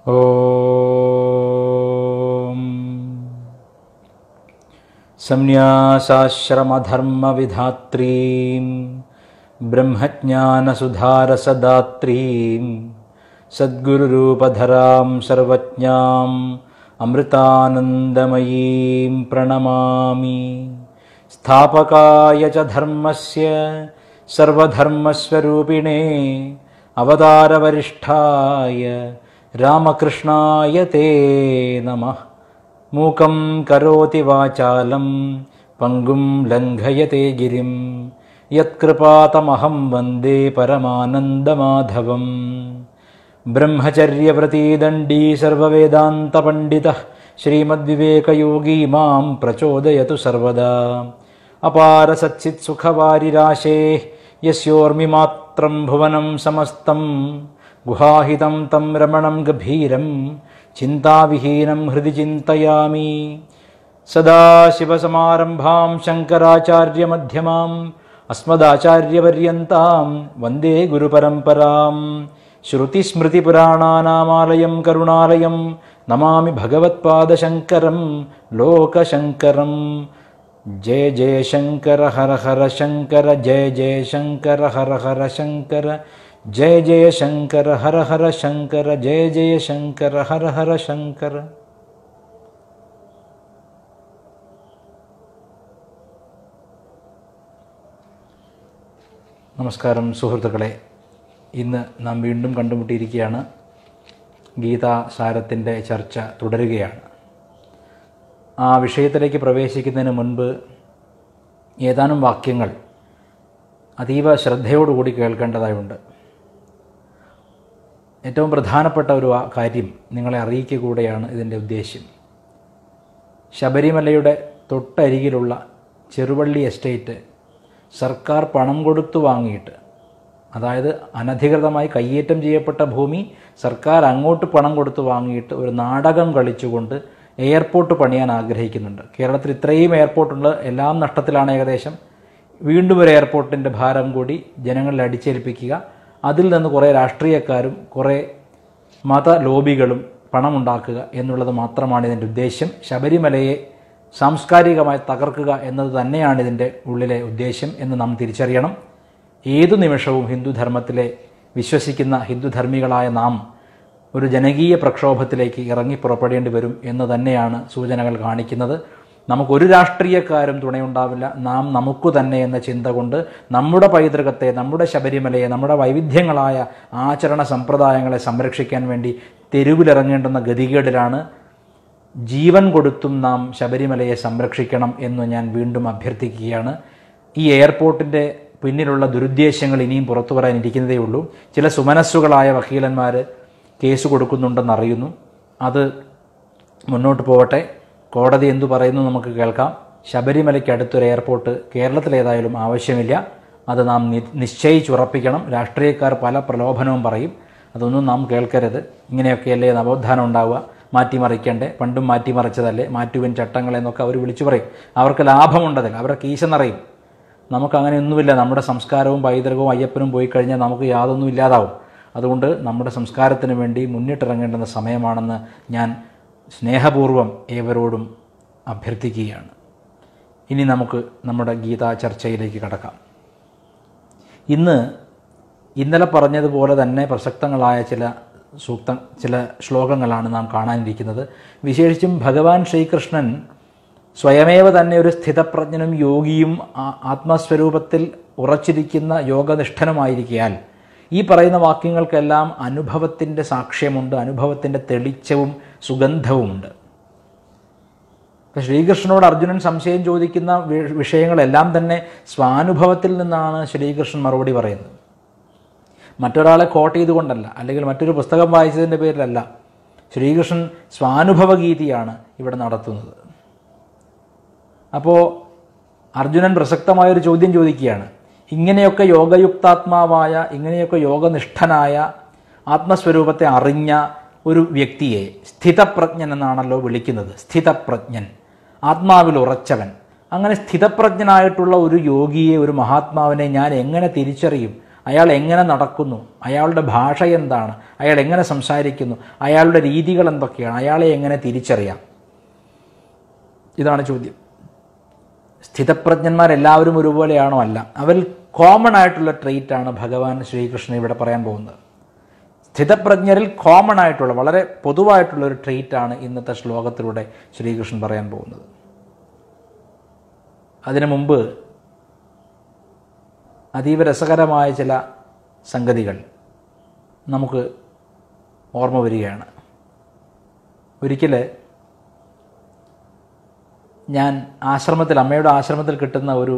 ഓം സംന്യാസാശ്രമധർമ്മവിധാത്രീം ബ്രഹ്മജ്ഞാനസുധാരസദാത്രീം സദ്ഗുരുരൂപധരാം സർവജ്ഞാം അമൃതാനന്ദമയീം പ്രണമാമി. സ്ഥാപകായ ച ധർമ്മസ്യ സർവധർമ്മസ്വരൂപിണേ അവതാരവരിഷ്ഠായ രാമകൃഷ്ണായ തേ നമഃ. മൂകം കരോതി വാചാലം പങ്കും ലംഘയത്തെ ഗിരിം യത്കൃപാതമഹം വന്ദേ പരമാനന്ദമാധവം. ബ്രഹ്മചര്യവ്രതീദണ്ഡീ സർവവേദാന്തപണ്ഡിതഃ ശ്രീമദ്വിവേകയോഗീ മാം പ്രചോദയതു സർവദാ. അപാരസച്ചിത്സുഖവാരിരാശേഃ യസ്യോർമിമാത്രം ഭുവനം സമസ്തം ഗുഹാഹിതം തം രമണം ഗഭീരം ചിന്താവിഹീനം ഹൃദി ചിന്തയാമി. സദാശിവസമാരംഭാം ശങ്കരാചാര്യമധ്യമാം അസ്മദാചാര്യപര്യന്താം വന്ദേ ഗുരുപരമ്പരാം. ശ്രുതിസ്മൃതിപുരാണാനാമാലയം കരുണാലയം നമാമി ഭഗവത്പാദശങ്കരം ലോകശങ്കരം. ജയ ജയ ശങ്കര ഹര ഹര ശങ്കര ജയ ജയ ശങ്കര ഹര ഹര ശങ്കര ജയ ജയ ശങ്കര ഹര ഹര ശങ്കര ജയ ജയ ശങ്കര ഹര ഹര ശങ്കര. നമസ്കാരം സുഹൃത്തുക്കളെ, ഇന്ന് നാം വീണ്ടും കണ്ടുമുട്ടിയിരിക്കുകയാണ്. ഗീതാസാരത്തിൻ്റെ ചർച്ച തുടരുകയാണ്. ആ വിഷയത്തിലേക്ക് പ്രവേശിക്കുന്നതിന് മുൻപ് ഏതാനും വാക്യങ്ങൾ അതീവ ശ്രദ്ധയോടുകൂടി കേൾക്കേണ്ടതായുണ്ട്. ഏറ്റവും പ്രധാനപ്പെട്ട ഒരു കാര്യം നിങ്ങളെ അറിയിക്കുക കൂടെയാണ് ഇതിൻ്റെ ഉദ്ദേശ്യം. ശബരിമലയുടെ തൊട്ടരികിലുള്ള ചെറുവള്ളി എസ്റ്റേറ്റ് സർക്കാർ പണം കൊടുത്തു വാങ്ങിയിട്ട്, അതായത് അനധികൃതമായി കയ്യേറ്റം ചെയ്യപ്പെട്ട ഭൂമി സർക്കാർ അങ്ങോട്ട് പണം കൊടുത്തു വാങ്ങിയിട്ട് ഒരു നാടകം കളിച്ചുകൊണ്ട് എയർപോർട്ട് പണിയാൻ ആഗ്രഹിക്കുന്നുണ്ട്. കേരളത്തിൽ ഇത്രയും എയർപോർട്ടുണ്ട്, എല്ലാം നഷ്ടത്തിലാണ് ഏകദേശം. വീണ്ടും ഒരു എയർപോർട്ടിൻ്റെ ഭാരം കൂടി ജനങ്ങളിൽ അടിച്ചേൽപ്പിക്കുക, അതിൽ നിന്ന് കുറേ രാഷ്ട്രീയക്കാരും കുറേ മത ലോബികളും പണമുണ്ടാക്കുക എന്നുള്ളത് മാത്രമാണ് ഇതിൻ്റെ ഉദ്ദേശ്യം. ശബരിമലയെ സാംസ്കാരികമായി തകർക്കുക എന്നത് തന്നെയാണ് ഇതിൻ്റെ ഉള്ളിലെ ഉദ്ദേശ്യം എന്ന് നാം തിരിച്ചറിയണം. ഏതു നിമിഷവും ഹിന്ദുധർമ്മത്തിലെ വിശ്വസിക്കുന്ന ഹിന്ദുധർമ്മികളായ നാം ഒരു ജനകീയ പ്രക്ഷോഭത്തിലേക്ക് ഇറങ്ങി പുറപ്പെടേണ്ടി വരും എന്ന് തന്നെയാണ് സൂചനകൾ കാണിക്കുന്നത്. നമുക്കൊരു രാഷ്ട്രീയക്കാരും തുണയുണ്ടാവില്ല. നാം നമുക്ക് തന്നെ എന്ന ചിന്ത കൊണ്ട് നമ്മുടെ പൈതൃകത്തെ, നമ്മുടെ ശബരിമലയെ, നമ്മുടെ വൈവിധ്യങ്ങളായ ആചരണ സമ്പ്രദായങ്ങളെ സംരക്ഷിക്കാൻ വേണ്ടി തെരുവിലിറങ്ങേണ്ടുന്ന ഗതികേടിലാണ്. ജീവൻ കൊടുത്തും നാം ശബരിമലയെ സംരക്ഷിക്കണം എന്ന് ഞാൻ വീണ്ടും അഭ്യർത്ഥിക്കുകയാണ്. ഈ എയർപോർട്ടിൻ്റെ പിന്നിലുള്ള ദുരുദ്ദേശങ്ങൾ ഇനിയും പുറത്തു പറയാനിരിക്കുന്നതേ ഉള്ളൂ. ചില സുമനസ്സുകളായ വക്കീലന്മാർ കേസ് കൊടുക്കുന്നുണ്ടെന്നറിയുന്നു. അത് മുന്നോട്ട് പോവട്ടെ. കോടതി എന്തു പറയുന്നു നമുക്ക് കേൾക്കാം. ശബരിമലയ്ക്ക് അടുത്തൊരു എയർപോർട്ട് കേരളത്തിലേതായാലും ആവശ്യമില്ല. അത് നാം നിശ്ചയിച്ചുറപ്പിക്കണം. രാഷ്ട്രീയക്കാർ പല പ്രലോഭനവും പറയും, അതൊന്നും നാം കേൾക്കരുത്. ഇങ്ങനെയൊക്കെയല്ലേ നവോത്ഥാനം ഉണ്ടാവുക, മാറ്റിമറിക്കണ്ടേ, പണ്ടും മാറ്റിമറിച്ചതല്ലേ, മാറ്റുവിൻ ചട്ടങ്ങളെന്നൊക്കെ അവർ വിളിച്ചു പറയും. അവർക്ക് ലാഭമുണ്ടതിൽ, അവരുടെ കീശ നിറയും. നമുക്കങ്ങനെയൊന്നുമില്ല. നമ്മുടെ സംസ്കാരവും പൈതൃകവും അയ്യപ്പനും പോയി കഴിഞ്ഞാൽ നമുക്ക് യാതൊന്നും ഇല്ലാതാവും. അതുകൊണ്ട് നമ്മുടെ സംസ്കാരത്തിന് വേണ്ടി മുന്നിട്ടിറങ്ങേണ്ടുന്ന സമയമാണെന്ന് ഞാൻ സ്നേഹപൂർവ്വം ഏവരോടും അഭ്യർത്ഥിക്കുകയാണ്. ഇനി നമുക്ക് നമ്മുടെ ഗീതാ ചർച്ചയിലേക്ക് കടക്കാം. ഇന്നലെ പറഞ്ഞതുപോലെ തന്നെ പ്രസക്തങ്ങളായ ചില ശ്ലോകങ്ങളാണ് നാം കാണാനിരിക്കുന്നത്. വിശേഷിച്ചും ഭഗവാൻ ശ്രീകൃഷ്ണൻ സ്വയമേവ തന്നെ ഒരു സ്ഥിതപ്രജ്ഞനും യോഗിയും ആത്മസ്വരൂപത്തിൽ ഉറച്ചിരിക്കുന്ന യോഗനിഷ്ഠനുമായിരിക്കയാൽ ഈ പറയുന്ന വാക്യങ്ങൾക്കെല്ലാം അനുഭവത്തിൻ്റെ സാക്ഷ്യമുണ്ട്, അനുഭവത്തിൻ്റെ തെളിച്ചവും സുഗന്ധവുമുണ്ട്. ശ്രീകൃഷ്ണനോട് അർജുനൻ സംശയം ചോദിക്കുന്ന വിഷയങ്ങളെല്ലാം തന്നെ സ്വാനുഭവത്തിൽ നിന്നാണ് ശ്രീകൃഷ്ണൻ മറുപടി പറയുന്നത്. മറ്റൊരാളെ കോട്ട് ചെയ്തുകൊണ്ടല്ല, അല്ലെങ്കിൽ മറ്റൊരു പുസ്തകം വായിച്ചതിൻ്റെ പേരിലല്ല. ശ്രീകൃഷ്ണൻ സ്വാനുഭവഗീതിയാണ് ഇവിടെ നടത്തുന്നത്. അപ്പോൾ അർജുനൻ പ്രസക്തമായൊരു ചോദ്യം ചോദിക്കുകയാണ്. ഇങ്ങനെയൊക്കെ യോഗയുക്താത്മാവായ, ഇങ്ങനെയൊക്കെ യോഗനിഷ്ഠനായ, ആത്മസ്വരൂപത്തെ അറിഞ്ഞ ഒരു വ്യക്തിയെ സ്ഥിതപ്രജ്ഞൻ എന്നാണല്ലോ വിളിക്കുന്നത്. സ്ഥിതപ്രജ്ഞൻ, ആത്മാവിൽ ഉറച്ചവൻ. അങ്ങനെ സ്ഥിതപ്രജ്ഞനായിട്ടുള്ള ഒരു യോഗിയെ, ഒരു മഹാത്മാവിനെ ഞാൻ എങ്ങനെ തിരിച്ചറിയും? അയാൾ എങ്ങനെ നടക്കുന്നു, അയാളുടെ ഭാഷ എന്താണ്, അയാൾ എങ്ങനെ സംസാരിക്കുന്നു, അയാളുടെ രീതികൾ എന്തൊക്കെയാണ്, അയാളെ എങ്ങനെ തിരിച്ചറിയാം? ഇതാണ് ചോദ്യം. സ്ഥിതപ്രജ്ഞന്മാരെല്ലാവരും ഒരുപോലെയാണോ? അല്ല. അവരിൽ കോമൺ ആയിട്ടുള്ള ട്രെയ്റ്റാണ് ഭഗവാൻ ശ്രീകൃഷ്ണൻ ഇവിടെ പറയാൻ പോകുന്നത്. സ്ഥിതപ്രജ്ഞരിൽ കോമൺ ആയിട്ടുള്ള, വളരെ പൊതുവായിട്ടുള്ള ഒരു ട്രെയ്റ്റാണ് ഇന്നത്തെ ശ്ലോകത്തിലൂടെ ശ്രീകൃഷ്ണൻ പറയാൻ പോകുന്നത്. അതിനു മുമ്പ് അതീവ രസകരമായ ചില സംഗതികൾ നമുക്ക് ഓർമ്മ വരികയാണ്. ഒരിക്കൽ ഞാൻ അമ്മയുടെ ആശ്രമത്തിൽ കിട്ടുന്ന ഒരു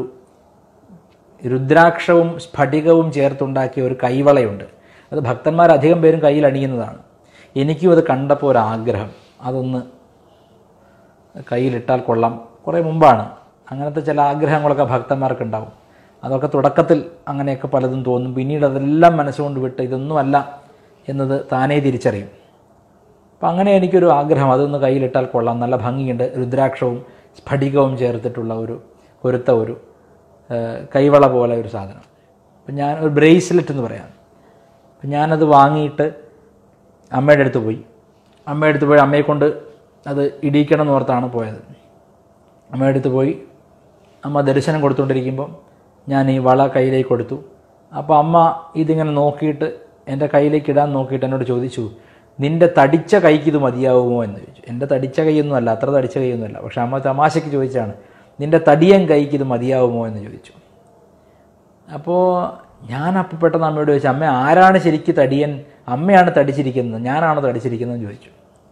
രുദ്രാക്ഷവും സ്ഫടികവും ചേർത്തുണ്ടാക്കിയ ഒരു കൈവളയുണ്ട്. അത് ഭക്തന്മാരധികം പേരും കയ്യിൽ അണിയുന്നതാണ്. എനിക്കും അത് കണ്ടപ്പോൾ ഒരാഗ്രഹം, അതൊന്ന് കയ്യിലിട്ടാൽ കൊള്ളാം. കുറേ മുമ്പാണ്. അങ്ങനത്തെ ചില ആഗ്രഹങ്ങളൊക്കെ ഭക്തന്മാർക്കുണ്ടാവും. അതൊക്കെ തുടക്കത്തിൽ അങ്ങനെയൊക്കെ പലതും തോന്നും. പിന്നീട് അതെല്ലാം മനസ്സുകൊണ്ട് വിട്ട് ഇതൊന്നുമല്ല എന്നത് താനേ തിരിച്ചറിയും. അപ്പം അങ്ങനെ എനിക്കൊരു ആഗ്രഹം, അതൊന്ന് കയ്യിലിട്ടാൽ കൊള്ളാം, നല്ല ഭംഗിയുണ്ട്, രുദ്രാക്ഷവും സ്ഫടികവും ചേർത്തിട്ടുള്ള ഒരു കൊരുത്ത ഒരു കൈവള പോലെ ഒരു സാധനം. അപ്പം ഞാൻ ഒരു ബ്രേസ്ലെറ്റ് എന്ന് പറയാം. അപ്പം ഞാനത് വാങ്ങിയിട്ട് അമ്മയുടെ അടുത്ത് പോയി അമ്മയെ കൊണ്ട് അത് ഇടിയിക്കണം എന്ന് ഓർത്താണ് പോയത്. അമ്മയുടെ അടുത്ത് പോയി അമ്മ ദർശനം കൊടുത്തുകൊണ്ടിരിക്കുമ്പം ഞാൻ ഈ വള കയ്യിലേക്ക് കൊടുത്തു. അപ്പോൾ അമ്മ ഇതിങ്ങനെ നോക്കിയിട്ട് എൻ്റെ കയ്യിലേക്ക് ഇടാൻ നോക്കിയിട്ട് എന്നോട് ചോദിച്ചു, നിൻ്റെ തടിച്ച കൈക്ക് ഇത് മതിയാവുമോ എന്ന് ചോദിച്ചു. എൻ്റെ തടിച്ച കൈയൊന്നുമല്ല, അത്ര തടിച്ച കൈയൊന്നുമല്ല. പക്ഷെ അമ്മ തമാശയ്ക്ക് ചോദിച്ചാണ്, നിൻ്റെ തടിയൻ കൈക്ക് ഇത് മതിയാവുമോ എന്ന് ചോദിച്ചു. അപ്പോൾ ഞാനപ്പോൾ പെട്ടെന്ന് അമ്മയോട് ചോദിച്ചു, അമ്മ ആരാണ് ശരിക്കും തടിയൻ? അമ്മയാണ് തടിച്ചിരിക്കുന്നത്, ഞാനാണോ തടിച്ചിരിക്കുന്നതെന്ന് ചോദിച്ചു.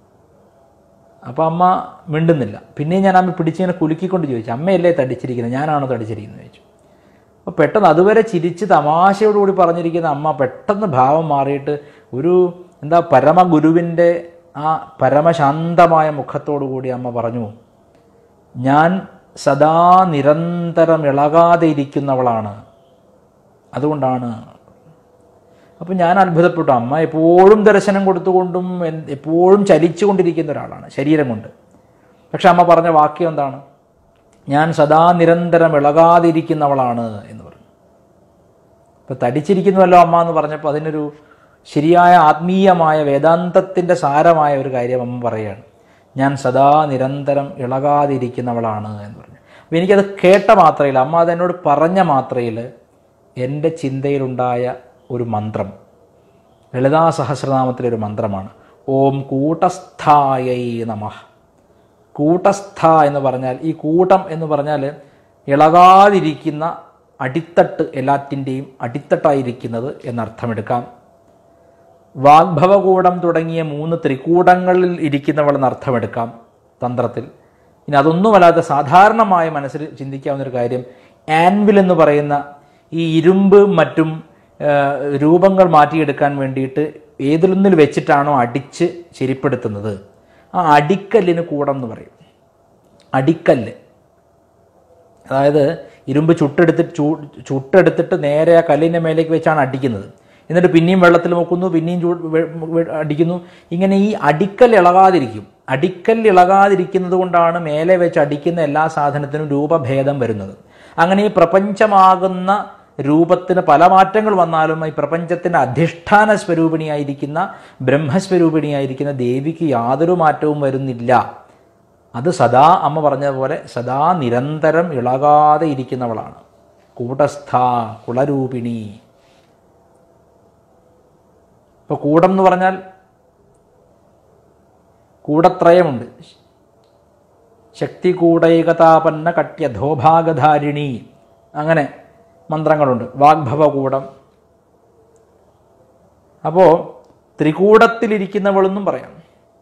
അപ്പോൾ അമ്മ മിണ്ടുന്നില്ല. പിന്നെയും ഞാൻ അമ്മ പിടിച്ചിങ്ങനെ കുലുക്കിക്കൊണ്ട് ചോദിച്ചു, അമ്മയല്ലേ തടിച്ചിരിക്കുന്നത്, ഞാനാണോ തടിച്ചിരിക്കുന്നത് ചോദിച്ചു. അപ്പോൾ പെട്ടെന്ന് അതുവരെ ചിരിച്ച് തമാശയോടുകൂടി പറഞ്ഞിരിക്കുന്ന അമ്മ പെട്ടെന്ന് ഭാവം മാറിയിട്ട് ഒരു പരമഗുരുവിൻ്റെ ആ പരമശാന്തമായ മുഖത്തോടു കൂടി അമ്മ പറഞ്ഞു, ഞാൻ സദാ നിരന്തരം ഇളകാതെ ഇരിക്കുന്നവളാണ്, അതുകൊണ്ടാണ്. അപ്പം ഞാൻ അത്ഭുതപ്പെട്ടു. അമ്മ എപ്പോഴും ദർശനം കൊടുത്തുകൊണ്ടും എപ്പോഴും ചലിച്ചുകൊണ്ടിരിക്കുന്ന ഒരാളാണ് ശരീരം കൊണ്ട്. പക്ഷെ അമ്മ പറഞ്ഞ വാക്യം എന്താണ്? ഞാൻ സദാ നിരന്തരം ഇളകാതിരിക്കുന്നവളാണ് എന്ന് പറഞ്ഞു. ഇപ്പം തടിച്ചിരിക്കുന്നുവല്ലോ അമ്മ എന്ന് പറഞ്ഞപ്പോൾ അതിനൊരു ശരിയായ ആത്മീയമായ വേദാന്തത്തിൻ്റെ സാരമായ ഒരു കാര്യം അമ്മ പറയുകയാണ്, ഞാൻ സദാ നിരന്തരം ഇളകാതിരിക്കുന്നവളാണ് എന്ന് പറഞ്ഞു. അപ്പോൾ എനിക്കത് കേട്ട മാത്രയിൽ, അമ്മ അതെന്നോട് പറഞ്ഞ മാത്രയിൽ എൻ്റെ ചിന്തയിലുണ്ടായ ഒരു മന്ത്രം, ലളിതാ സഹസ്രനാമത്തിലെ ഒരു മന്ത്രമാണ്, ഓം കൂട്ടസ്ഥായൈ നമഃ. കൂട്ടസ്ഥ എന്ന് പറഞ്ഞാൽ, ഈ കൂട്ടം എന്ന് പറഞ്ഞാൽ ഇളകാതിരിക്കുന്ന അടിത്തട്ട്, എല്ലാറ്റിൻ്റെയും അടിത്തട്ടായിരിക്കുന്നത് എന്നർത്ഥമെടുക്കാം. വാഗ്ഭവകൂടം തുടങ്ങിയ 3 ത്രികൂടങ്ങളിൽ ഇരിക്കുന്നവളെന്ന് അർത്ഥമെടുക്കാം തന്ത്രത്തിൽ. ഇനി അതൊന്നുമല്ലാതെ സാധാരണമായ മനസ്സിൽ ചിന്തിക്കാവുന്നൊരു കാര്യം, ആൻവിൽ എന്ന് പറയുന്ന ഈ ഇരുമ്പ് മറ്റും രൂപങ്ങൾ മാറ്റിയെടുക്കാൻ വേണ്ടിയിട്ട് ഏതിലൊന്നിൽ വെച്ചിട്ടാണോ അടിച്ച് ശരിപ്പെടുത്തുന്നത്, ആ അടിക്കല്ലിന് കൂടം എന്ന് പറയും. അടിക്കല്ല്, അതായത് ഇരുമ്പ് ചുട്ടെടുത്തിട്ട് നേരെ ആ കല്ലിൻ്റെ മേലേക്ക് വെച്ചാണ് അടിക്കുന്നത്. എന്നിട്ട് പിന്നെയും വെള്ളത്തിൽ മുക്കുന്നു, പിന്നെയും അടിക്കുന്നു. ഇങ്ങനെ ഈ അടിക്കൽ ഇളകാതിരിക്കും. അടിക്കൽ ഇളകാതിരിക്കുന്നത് കൊണ്ടാണ് മേലെ വെച്ച് അടിക്കുന്ന എല്ലാ സാധനത്തിനും രൂപഭേദം വരുന്നത്. അങ്ങനെ ഈ പ്രപഞ്ചമാകുന്ന രൂപത്തിന് പല മാറ്റങ്ങൾ വന്നാലും ഈ പ്രപഞ്ചത്തിൻ്റെ അധിഷ്ഠാന സ്വരൂപിണിയായിരിക്കുന്ന ബ്രഹ്മസ്വരൂപിണിയായിരിക്കുന്ന ദേവിക്ക് യാതൊരു മാറ്റവും വരുന്നില്ല. അത് സദാ, അമ്മ പറഞ്ഞതുപോലെ സദാ നിരന്തരം ഇളകാതെ ഇരിക്കുന്നവളാണ്. കൂടസ്ഥ, കുളരൂപിണി. ഇപ്പോൾ കൂടം എന്ന് പറഞ്ഞാൽ കൂടത്രയമുണ്ട്. ശക്തി കൂടൈകതാപന്ന കട്യധോഭാഗധാരിണി, അങ്ങനെ മന്ത്രങ്ങളുണ്ട്. വാഗ്ഭവകൂടം. അപ്പോൾ ത്രികൂടത്തിലിരിക്കുന്നവളെന്നും പറയാം,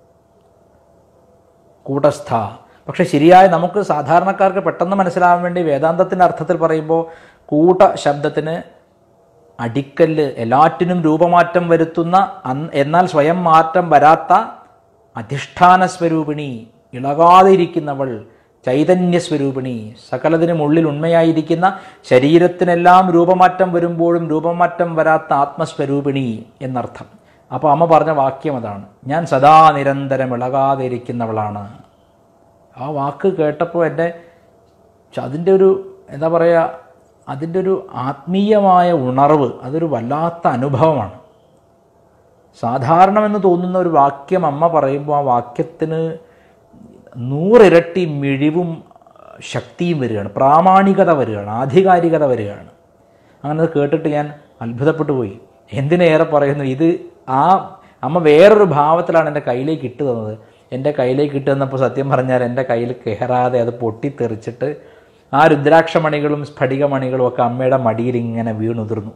കൂടസ്ഥ. പക്ഷെ ശരിയായ നമുക്ക് സാധാരണക്കാർക്ക് പെട്ടെന്ന് മനസ്സിലാവാൻ വേണ്ടി വേദാന്തത്തിൻ്റെ അർത്ഥത്തിൽ പറയുമ്പോൾ കൂട ശബ്ദത്തിന് അടിക്കല്ല്, എല്ലാറ്റിനും രൂപമാറ്റം വരുത്തുന്ന എന്നാൽ സ്വയം മാറ്റം വരാത്ത അധിഷ്ഠാന സ്വരൂപിണി, ഇളകാതിരിക്കുന്നവൾ, ചൈതന്യസ്വരൂപിണി, സകലതിനും ഉള്ളിൽ ഉണ്മയായിരിക്കുന്ന, ശരീരത്തിനെല്ലാം രൂപമാറ്റം വരുമ്പോഴും രൂപമാറ്റം വരാത്ത ആത്മസ്വരൂപിണി എന്നർത്ഥം. അപ്പോൾ അമ്മ പറഞ്ഞ വാക്യം അതാണ്, ഞാൻ സദാ നിരന്തരം ഇളകാതെ ഇരിക്കുന്നവളാണ്. ആ വാക്ക് കേട്ടപ്പോൾ അതിൻ്റെ ഒരു എന്താ പറയുക, അതിൻ്റെ ഒരു ആത്മീയമായ ഉണർവ്, അതൊരു വല്ലാത്ത അനുഭവമാണ്. സാധാരണമെന്ന് തോന്നുന്ന ഒരു വാക്യം അമ്മ പറയുമ്പോൾ ആ വാക്യത്തിന് 100 ഇരട്ടി മിഴിവും ശക്തിയും വരികയാണ്, പ്രാമാണികത വരികയാണ്, ആധികാരികത വരികയാണ്. അങ്ങനെ അത് കേട്ടിട്ട് ഞാൻ അത്ഭുതപ്പെട്ടു പോയി. എന്തിനേറെ പറയുന്നു, ഇത് ആ അമ്മ വേറൊരു ഭാവത്തിലാണ് എൻ്റെ കയ്യിലേക്ക് ഇട്ട് തന്നത്. എൻ്റെ കയ്യിലേക്ക് ഇട്ട് തന്നപ്പോൾ സത്യം പറഞ്ഞാൽ എൻ്റെ കയ്യിൽ കയറാതെ അത് പൊട്ടിത്തെറിച്ചിട്ട് ആ രുദ്രാക്ഷമണികളും സ്ഫടികമണികളും ഒക്കെ അമ്മയുടെ മടിയിൽ ഇങ്ങനെ വീണുതിർന്നു.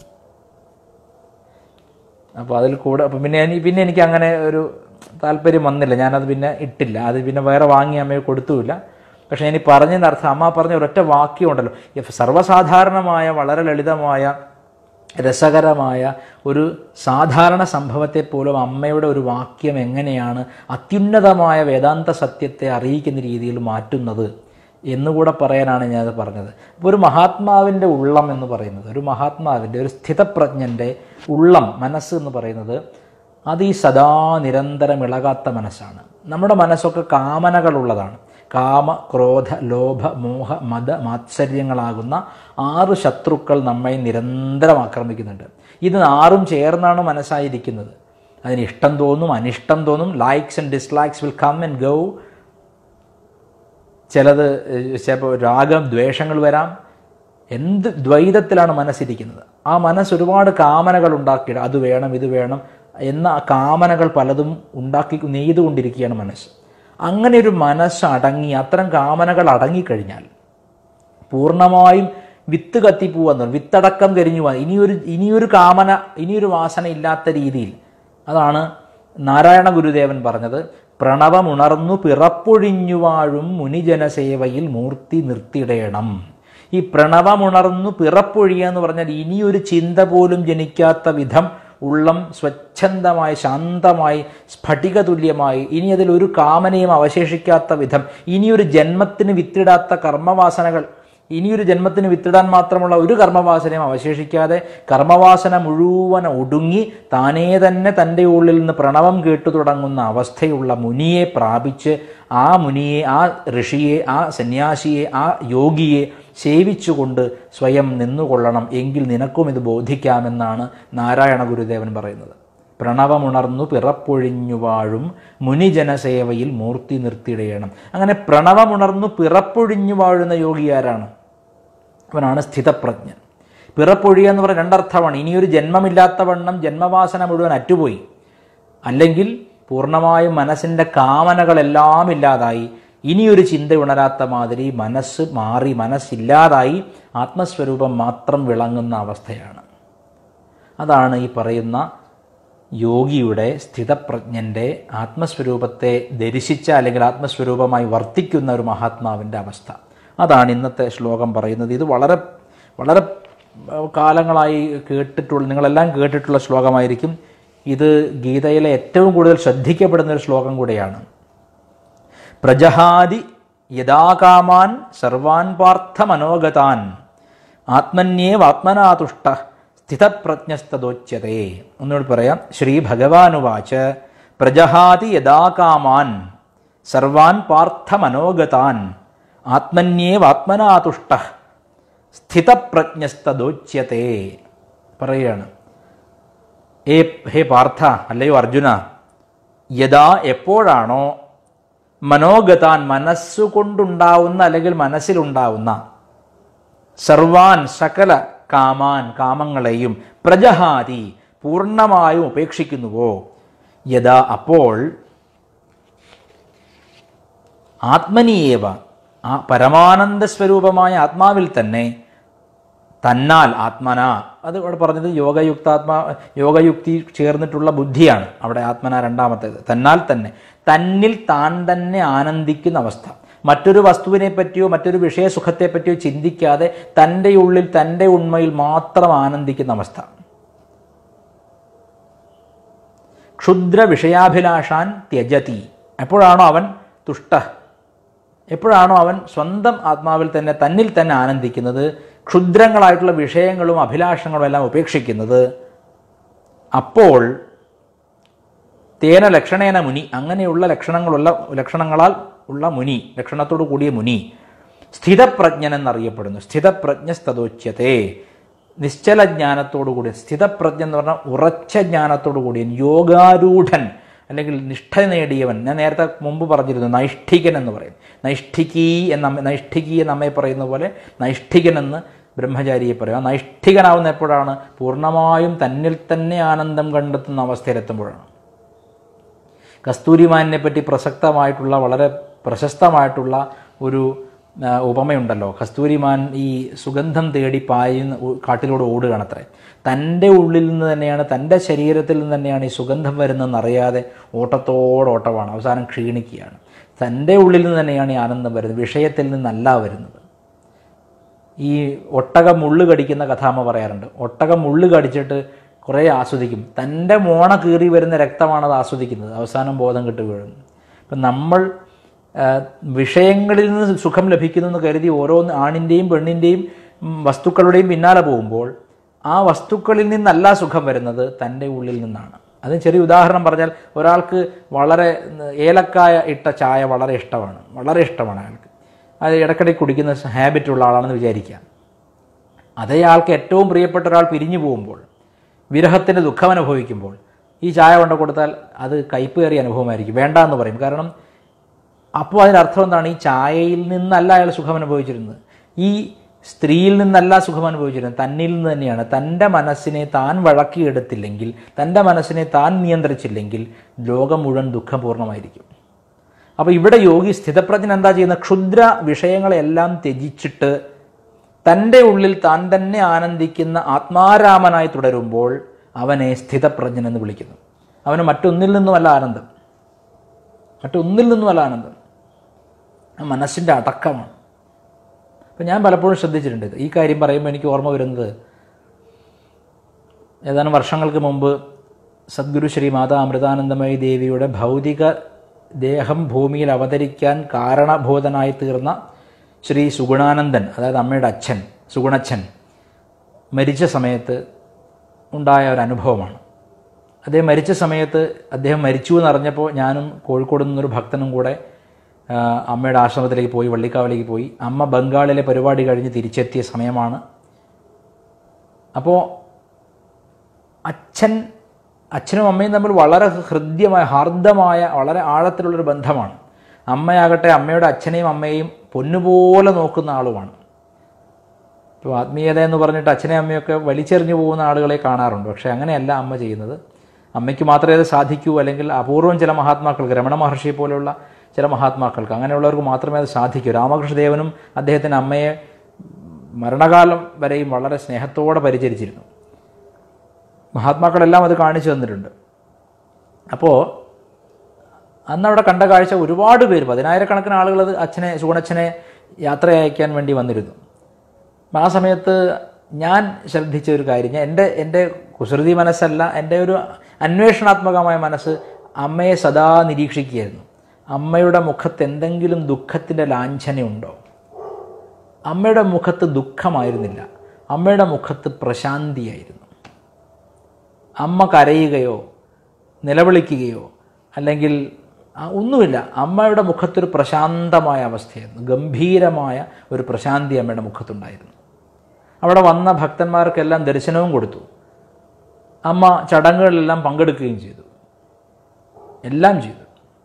അപ്പോൾ അതിൽ കൂടെ അപ്പം പിന്നെ എനിക്ക് അങ്ങനെ ഒരു താല്പര്യം വന്നില്ല, ഞാനത് പിന്നെ ഇട്ടില്ല. അത് പിന്നെ വേറെ വാങ്ങി അമ്മയെ കൊടുത്തുമില്ല. പക്ഷേ ഇനി പറഞ്ഞതിൻ്റെ അർത്ഥം, അമ്മ പറഞ്ഞ ഒരൊറ്റ വാക്യം ഉണ്ടല്ലോ, സർവ്വസാധാരണമായ വളരെ ലളിതമായ രസകരമായ ഒരു സാധാരണ സംഭവത്തെപ്പോലും അമ്മയുടെ ഒരു വാക്യം എങ്ങനെയാണ് അത്യുന്നതമായ വേദാന്ത സത്യത്തെ അറിയിക്കുന്ന രീതിയിൽ മാറ്റുന്നത് എന്നുകൂടെ പറയാനാണ് ഞാനത് പറഞ്ഞത്. അപ്പോൾ ഒരു മഹാത്മാവിൻ്റെ ഉള്ളം എന്ന് പറയുന്നത്, ഒരു മഹാത്മാവിൻ്റെ, ഒരു സ്ഥിതപ്രജ്ഞൻ്റെ ഉള്ളം, മനസ്സ് എന്ന് പറയുന്നത്, അത് ഈ സദാ നിരന്തരം ഇളകാത്ത മനസ്സാണ്. നമ്മുടെ മനസ്സൊക്കെ കാമനകളുള്ളതാണ്. കാമ, ക്രോധ, ലോഭ, മോഹ, മത, മാത്സര്യങ്ങളാകുന്ന 6 ശത്രുക്കൾ നമ്മെ നിരന്തരം ആക്രമിക്കുന്നുണ്ട്. ഇത് 6ഉം ചേർന്നാണ് മനസ്സായിരിക്കുന്നത്. അതിന് ഇഷ്ടം തോന്നും, അനിഷ്ടം തോന്നും, likes and dislikes will come and go. ചിലപ്പോൾ രാഗം, ദ്വേഷങ്ങൾ വരാം. എന്ത് ദ്വൈതത്തിലാണ് മനസ്സിരിക്കുന്നത്. ആ മനസ്സ് ഒരുപാട് കാമനകൾ ഉണ്ടാക്കിയിട്ട് അത് വേണം ഇത് വേണം എന്ന കാമനകൾ പലതും നെയ്തുകൊണ്ടിരിക്കുകയാണ് മനസ്സ്. അങ്ങനെ ഒരു മനസ്സ് അടങ്ങി, അത്തരം കാമനകൾ അടങ്ങിക്കഴിഞ്ഞാൽ പൂർണ്ണമായും വിത്ത് കത്തിപ്പോവാന്ന്, വിത്തടക്കം കരിഞ്ഞു പോകാൻ, ഇനിയൊരു കാമന, ഇനിയൊരു വാസന ഇല്ലാത്ത രീതിയിൽ. അതാണ് നാരായണ ഗുരുദേവൻ പറഞ്ഞത്, പ്രണവമുണർന്നു പിറപ്പൊഴിഞ്ഞു വാഴും മുനിജനസേവയിൽ മൂർത്തി നിർത്തിയിടേണം. ഈ പ്രണവമുണർന്നു പിറപ്പൊഴിയുക എന്ന് പറഞ്ഞാൽ ഇനിയൊരു ചിന്ത പോലും ജനിക്കാത്ത വിധം ഉള്ളം സ്വച്ഛന്തമായി, ശാന്തമായി, സ്ഫടികതുല്യമായി, ഇനി അതിലൊരു കാമനയും അവശേഷിക്കാത്ത വിധം, ഇനിയൊരു ജന്മത്തിന് വിത്തിടാത്ത കർമ്മവാസനകൾ, ഇനിയൊരു ജന്മത്തിന് വിത്തിടാൻ മാത്രമുള്ള ഒരു കർമ്മവാസനയും അവശേഷിക്കാതെ കർമ്മവാസന മുഴുവൻ ഒടുങ്ങി താനേ തന്നെ തൻ്റെ ഉള്ളിൽ നിന്ന് പ്രണവം കേട്ടു തുടങ്ങുന്ന അവസ്ഥയുള്ള മുനിയെ പ്രാപിച്ച് ആ മുനിയെ, ആ ഋഷിയെ, ആ സന്യാസിയെ, ആ യോഗിയെ സേവിച്ചുകൊണ്ട് സ്വയം നിന്നുകൊള്ളണം. എങ്കിൽ നിനക്കും ഇത് ബോധിക്കാമെന്നാണ് നാരായണ ഗുരുദേവൻ പറയുന്നത്. പ്രണവമുണർന്നു പിറപ്പൊഴിഞ്ഞു വാഴും മുനിജനസേവയിൽ മൂർത്തി നിർത്തിയിടയണം. അങ്ങനെ പ്രണവമുണർന്നു പിറപ്പൊഴിഞ്ഞു വാഴുന്ന യോഗി ആരാണ്? അവനാണ് സ്ഥിതപ്രജ്ഞൻ. പിറപ്പൊഴിയുക എന്ന് പറഞ്ഞാൽ 2 അർത്ഥമാണ്. ഇനിയൊരു ജന്മമില്ലാത്ത വണ്ണം ജന്മവാസന മുഴുവൻ അറ്റുപോയി, അല്ലെങ്കിൽ പൂർണ്ണമായും മനസ്സിൻ്റെ കാമനകളെല്ലാം ഇല്ലാതായി, ഇനിയൊരു ചിന്ത ഉണരാത്ത മാതിരി മനസ്സ് മാറി, മനസ്സില്ലാതായി ആത്മസ്വരൂപം മാത്രം വിളങ്ങുന്ന അവസ്ഥയാണ്. അതാണ് ഈ പറയുന്ന യോഗിയുടെ, സ്ഥിതപ്രജ്ഞൻ്റെ ആത്മസ്വരൂപത്തെ ദർശിച്ച അല്ലെങ്കിൽ ആത്മസ്വരൂപമായി വർത്തിക്കുന്ന ഒരു മഹാത്മാവിൻ്റെ അവസ്ഥ. അതാണ് ഇന്നത്തെ ശ്ലോകം പറയുന്നത്. ഇത് വളരെ വളരെ കാലങ്ങളായി നിങ്ങളെല്ലാം കേട്ടിട്ടുള്ള ശ്ലോകമായിരിക്കും. ഇത് ഗീതയിലെ ഏറ്റവും കൂടുതൽ ശ്രദ്ധിക്കപ്പെടുന്ന ഒരു ശ്ലോകം കൂടെയാണ്. പ്രജഹാതി യഥാകാമാൻ സർവാൻ പാർത്ഥ മനോഗതാൻ ആത്മന്യേവാത്മനാതുഷ്ട സ്ഥിതപ്രജ്ഞസ്തദോച്യതേ. ഒന്നുകൂടി പറയാം. ശ്രീ ഭഗവാനുവാച പ്രജഹാതി യഥാകാമാൻ സർവാൻ പാർത്ഥ മനോഗതാൻ ആത്മന്യേവാത്മനാതുഷ്ട സ്ഥിതപ്രജ്ഞസ്തദോച്യതേ. പറയുകയാണ്, ഹേ പാർത്ഥ, അല്ലയോ അർജുന, യഥാ എപ്പോഴാണോ മനോഗതാൻ മനസ്സുകൊണ്ടുണ്ടാവുന്ന അല്ലെങ്കിൽ മനസ്സിലുണ്ടാവുന്ന സർവാൻ സകല കാമാൻ കാമങ്ങളെയും പ്രജഹാതി പൂർണ്ണമായും ഉപേക്ഷിക്കുന്നുവോ, യഥാ അപ്പോൾ ആത്മനിയേവ ആ പരമാനന്ദ സ്വരൂപമായ ആത്മാവിൽ തന്നെ തന്നാൽ ആത്മന, അത് ഇവിടെ പറഞ്ഞത് യോഗയുക്തി ചേർന്നിട്ടുള്ള ബുദ്ധിയാണ്. അവിടെ ആത്മന രണ്ടാമത്തേത്. തന്നാൽ തന്നെ, തന്നിൽ താൻ തന്നെ ആനന്ദിക്കുന്ന അവസ്ഥ. മറ്റൊരു വസ്തുവിനെ പറ്റിയോ മറ്റൊരു വിഷയസുഖത്തെ പറ്റിയോ ചിന്തിക്കാതെ തൻ്റെ ഉള്ളിൽ തൻ്റെ ഉണ്മയിൽ മാത്രം ആനന്ദിക്കുന്ന അവസ്ഥ. ക്ഷുദ്ര വിഷയാഭിലാഷാൻ ത്യജതി. എപ്പോഴാണോ അവൻ എപ്പോഴാണോ അവൻ സ്വന്തം ആത്മാവിൽ തന്നെ തന്നിൽ തന്നെ ആനന്ദിക്കുന്നത്, ക്ഷുദ്രങ്ങളായിട്ടുള്ള വിഷയങ്ങളും അഭിലാഷങ്ങളും എല്ലാം ഉപേക്ഷിക്കുന്നത്, അപ്പോൾ തേന ലക്ഷണേന മുനി, അങ്ങനെയുള്ള ലക്ഷണങ്ങളാൽ ഉള്ള മുനി, ലക്ഷണത്തോടു കൂടിയ മുനി, സ്ഥിതപ്രജ്ഞൻ എന്നറിയപ്പെടുന്നു. സ്ഥിതപ്രജ്ഞസ്തദോച്യത്തെ, നിശ്ചല ജ്ഞാനത്തോടുകൂടി, സ്ഥിതപ്രജ്ഞ എന്ന് പറഞ്ഞാൽ ഉറച്ച ജ്ഞാനത്തോടുകൂടി, യോഗാരൂഢൻ അല്ലെങ്കിൽ നിഷ്ഠ നേടിയവൻ. ഞാൻ നേരത്തെ മുമ്പ് പറഞ്ഞിരുന്നു നൈഷ്ഠികൻ എന്ന് പറയും. നൈഷ്ഠികി എന്നമ്മയെ പറയുന്ന പോലെ നൈഷ്ഠികൻ എന്ന് ബ്രഹ്മചാരിയെ പറയും. ആ നൈഷ്ഠികനാവുന്ന എപ്പോഴാണ്? പൂർണ്ണമായും തന്നിൽ തന്നെ ആനന്ദം കണ്ടെത്തുന്ന അവസ്ഥയിലെത്തുമ്പോഴാണ്. കസ്തൂരിമാനിനെ പറ്റി പ്രസക്തമായിട്ടുള്ള വളരെ പ്രശസ്തമായിട്ടുള്ള ഒരു ഉപമയുണ്ടല്ലോ. കസ്തൂരിമാൻ ഈ സുഗന്ധം തേടി കാട്ടിലൂടെ ഓടുകയാണത്രേ. തൻ്റെ ഉള്ളിൽ നിന്ന് തന്നെയാണ്, തൻ്റെ ശരീരത്തിൽ നിന്ന് തന്നെയാണ് ഈ സുഗന്ധം വരുന്നതെന്ന് അറിയാതെ ഓട്ടത്തോടോട്ടമാണ്. അവസാനം ക്ഷീണിക്കുകയാണ്. തൻ്റെ ഉള്ളിൽ നിന്ന് തന്നെയാണ് ഈ ആനന്ദം വരുന്നത്, വിഷയത്തിൽ നിന്നല്ല വരുന്നത്. ഈ ഒട്ടകം മുള്ളു കടിക്കുന്ന കഥ അമ്മ പറയാറുണ്ട്. ഒട്ടകം മുള്ളു കടിച്ചിട്ട് കുറേ ആസ്വദിക്കും. തൻ്റെ മോണ കീറി വരുന്ന രക്തമാണത് ആസ്വദിക്കുന്നത്. അവസാനം ബോധം കെട്ട് വീഴുന്നു. ഇപ്പം നമ്മൾ വിഷയങ്ങളിൽ നിന്ന് സുഖം ലഭിക്കുന്നു എന്ന് കരുതി ഓരോ ആണിൻ്റെയും പെണ്ണിൻ്റെയും വസ്തുക്കളുടെയും പിന്നാലെ പോകുമ്പോൾ ആ വസ്തുക്കളിൽ നിന്നല്ല സുഖം വരുന്നത്, തൻ്റെ ഉള്ളിൽ നിന്നാണ്. അതിന് ചെറിയ ഉദാഹരണം പറഞ്ഞാൽ, ഒരാൾക്ക് വളരെ ഏലക്കായ ഇട്ട ചായ വളരെ ഇഷ്ടമാണ് അയാൾക്ക്. അത് ഇടയ്ക്കിടയ്ക്ക് കുടിക്കുന്ന ഹാബിറ്റുള്ള ആളാണെന്ന് വിചാരിക്കാം. അതേ ആൾക്ക് ഏറ്റവും പ്രിയപ്പെട്ട ഒരാൾ പിരിഞ്ഞു പോകുമ്പോൾ, വിരഹത്തിൻ്റെ ദുഃഖം അനുഭവിക്കുമ്പോൾ ഈ ചായ കൊണ്ട് കൊടുത്താൽ അത് കയ്പേറിയ അനുഭവമായിരിക്കും, വേണ്ട എന്ന് പറയും. കാരണം അപ്പോൾ അതിനർത്ഥം എന്താണ്? ഈ ചായയിൽ നിന്നല്ല അയാൾ സുഖം അനുഭവിച്ചിരുന്നത്, ഈ സ്ത്രീയിൽ നിന്നല്ല സുഖം അനുഭവിച്ചിരുന്നത്, തന്നിൽ നിന്ന് തന്നെയാണ്. തൻ്റെ മനസ്സിനെ താൻ വഴക്കിയെടുത്തില്ലെങ്കിൽ, തൻ്റെ മനസ്സിനെ താൻ നിയന്ത്രിച്ചില്ലെങ്കിൽ ലോകം മുഴുവൻ ദുഃഖപൂർണ്ണമായിരിക്കും. അപ്പോൾ ഇവിടെ യോഗി സ്ഥിതപ്രജ്ഞൻ എന്താ ചെയ്യുന്നത്? ക്ഷുദ്ര വിഷയങ്ങളെല്ലാം ത്യജിച്ചിട്ട് തൻ്റെ ഉള്ളിൽ താൻ തന്നെ ആനന്ദിക്കുന്ന ആത്മാരാമനായി തുടരുമ്പോൾ അവനെ സ്ഥിതപ്രജ്ഞൻ എന്ന് വിളിക്കുന്നു. അവന് മറ്റൊന്നിൽ നിന്നുമല്ല ആനന്ദം, മനസ്സിൻ്റെ അടക്കമാണ്. അപ്പം ഞാൻ പലപ്പോഴും ശ്രദ്ധിച്ചിട്ടുണ്ട് ഈ കാര്യം പറയുമ്പോൾ എനിക്ക് ഓർമ്മ വരുന്നത്, ഏതാനും വർഷങ്ങൾക്ക് മുമ്പ് സദ്ഗുരു ശ്രീ മാതാ അമൃതാനന്ദമയി ദേവിയുടെ ഭൗതിക ദേഹം ഭൂമിയിൽ അവതരിക്കാൻ കാരണഭൂതനായി തീർന്ന ശ്രീ സുഗുണാനന്ദൻ, അതായത് അമ്മയുടെ അച്ഛൻ സുഗുണച്ഛൻ, മരിച്ച സമയത്ത് ഉണ്ടായ ഒരു അനുഭവമാണ്. അദ്ദേഹം മരിച്ച സമയത്ത് അദ്ദേഹം മരിച്ചു എന്നറിഞ്ഞപ്പോൾ ഞാനും കോഴിക്കോട് നിന്നൊരു ഭക്തനും കൂടെ അമ്മയുടെ ആശ്രമത്തിലേക്ക് പോയി, വള്ളിക്കാവിലേക്ക് പോയി. അമ്മ ബംഗാളിലെ പരിപാടി കഴിഞ്ഞ് തിരിച്ചെത്തിയ സമയമാണ്. അപ്പോൾ അച്ഛനും അമ്മയും തമ്മിൽ വളരെ ഹൃദ്യമായ, ഹാർദമായ, വളരെ ആഴത്തിലുള്ളൊരു ബന്ധമാണ്. അമ്മയാകട്ടെ അമ്മയുടെ അച്ഛനെയും അമ്മയെയും പൊന്നുപോലെ നോക്കുന്ന ആളുമാണ്. ഇപ്പോൾ ആത്മീയത എന്ന് പറഞ്ഞിട്ട് അച്ഛനെയും അമ്മയൊക്കെ വലിച്ചെറിഞ്ഞു പോകുന്ന ആളുകളെ കാണാറുണ്ട്. പക്ഷേ അങ്ങനെയല്ല അമ്മ ചെയ്യുന്നത്. അമ്മയ്ക്ക് മാത്രമേ അത് സാധിക്കൂ, അല്ലെങ്കിൽ അപൂർവം ചില മഹാത്മാക്കൾക്ക്, രമണ മഹർഷിയെ പോലെയുള്ള ചില മഹാത്മാക്കൾക്ക്, അങ്ങനെയുള്ളവർക്ക് മാത്രമേ അത് സാധിക്കൂ. രാമകൃഷ്ണദേവനും അദ്ദേഹത്തിൻ്റെ അമ്മയെ മരണകാലം വരെയും വളരെ സ്നേഹത്തോടെ പരിചരിച്ചിരുന്നു. മഹാത്മാക്കളെല്ലാം അത് കാണിച്ചു തന്നിട്ടുണ്ട്. അപ്പോൾ അന്നവിടെ കണ്ട കാഴ്ച, ഒരുപാട് പേര്, 10,000-കണക്കിന് ആളുകൾ അത് സുഗുണച്ഛനെ യാത്ര അയക്കാൻ വേണ്ടി വന്നിരുന്നു. ആ സമയത്ത് ഞാൻ ശ്രദ്ധിച്ച ഒരു കാര്യം, എൻ്റെ കുസൃതി മനസ്സല്ല, എൻ്റെ ഒരു അന്വേഷണാത്മകമായ മനസ്സ് അമ്മയെ സദാ നിരീക്ഷിക്കുകയായിരുന്നു. അമ്മയുടെ മുഖത്ത് എന്തെങ്കിലും ദുഃഖത്തിൻ്റെ ലാഞ്ചനയുണ്ടോ? അമ്മയുടെ മുഖത്ത് ദുഃഖമായിരുന്നില്ല, അമ്മയുടെ മുഖത്ത് പ്രശാന്തിയായിരുന്നു. അമ്മ കരയുകയോ നിലവിളിക്കുകയോ അല്ലെങ്കിൽ ഒന്നുമില്ല. അമ്മയുടെ മുഖത്തൊരു പ്രശാന്തമായ അവസ്ഥയായിരുന്നു, ഗംഭീരമായ ഒരു പ്രശാന്തി അമ്മയുടെ മുഖത്തുണ്ടായിരുന്നു. അവിടെ വന്ന ഭക്തന്മാർക്കെല്ലാം ദർശനവും കൊടുത്തു. അമ്മ ചടങ്ങുകളിലെല്ലാം പങ്കെടുക്കുകയും ചെയ്തു, എല്ലാം ചെയ്തു.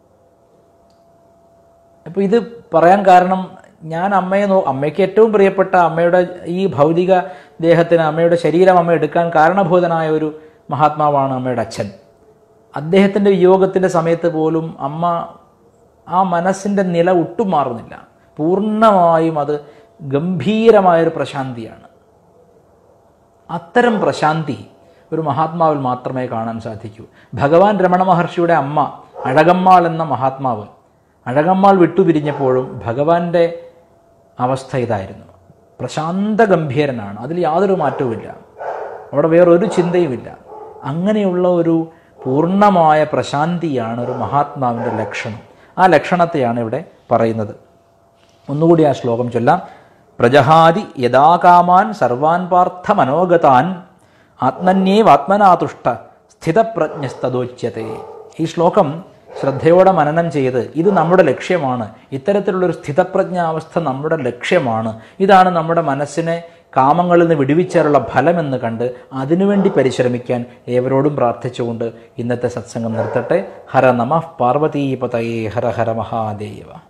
അപ്പോൾ ഇത് പറയാൻ കാരണം, ഞാൻ അമ്മയ്ക്ക് ഏറ്റവും പ്രിയപ്പെട്ട അമ്മയുടെ ഈ ഭൗതിക ദേഹത്തിന്, അമ്മയുടെ ശരീരം അമ്മ എടുക്കാൻ കാരണഭൂതനായ ഒരു മഹാത്മാവാണ് അമ്മയുടെ അച്ഛൻ. അദ്ദേഹത്തിൻ്റെ വിയോഗത്തിൻ്റെ സമയത്ത് പോലും അമ്മ ആ മനസ്സിൻ്റെ നില ഒട്ടും മാറുന്നില്ല. പൂർണ്ണമായും അത് ഗംഭീരമായൊരു പ്രശാന്തിയാണ്. അത്തരം പ്രശാന്തി ഒരു മഹാത്മാവിൽ മാത്രമേ കാണാൻ സാധിക്കൂ. ഭഗവാൻ രമണ മഹർഷിയുടെ അമ്മ അഴകമ്മാൾ എന്ന മഹാത്മാവ്, അഴകമ്മാൾ വിട്ടുപിരിഞ്ഞപ്പോഴും ഭഗവാന്റെ അവസ്ഥ ഇതായിരുന്നു. പ്രശാന്ത ഗംഭീരനാണ്, അതിൽ യാതൊരു മാറ്റവുമില്ല, അവിടെ വേറൊരു ചിന്തയുമില്ല. അങ്ങനെയുള്ള ഒരു പൂർണ്ണമായ പ്രശാന്തിയാണ് ഒരു മഹാത്മാവിൻ്റെ ലക്ഷണം. ആ ലക്ഷണത്തെയാണ് ഇവിടെ പറയുന്നത്. ഒന്നുകൂടി ആ ശ്ലോകം ചൊല്ലാം. പ്രജഹാതി യഥാകാമാൻ സർവാൻ പാർത്ഥ മനോഗതാൻ ആത്മന്യേവാത്മനാതുഷ്ട സ്ഥിതപ്രജ്ഞസ്തദോച്യത്തെ. ഈ ശ്ലോകം ശ്രദ്ധയോടെ മനനം ചെയ്ത് ഇത് നമ്മുടെ ലക്ഷ്യമാണ്, ഇത്തരത്തിലുള്ളൊരു സ്ഥിതപ്രജ്ഞാവസ്ഥ നമ്മുടെ ലക്ഷ്യമാണ്, ഇതാണ് നമ്മുടെ മനസ്സിനെ കാമങ്ങളിൽ നിന്ന് വിടുവിച്ചാലുള്ള ഫലമെന്ന് കണ്ട് അതിനുവേണ്ടി പരിശ്രമിക്കാൻ ഏവരോടും പ്രാർത്ഥിച്ചുകൊണ്ട് ഇന്നത്തെ സത്സംഗം നിർത്തട്ടെ. ഹര നമഃ പാർവതീപതയേ ഹര ഹര മഹാദേവ.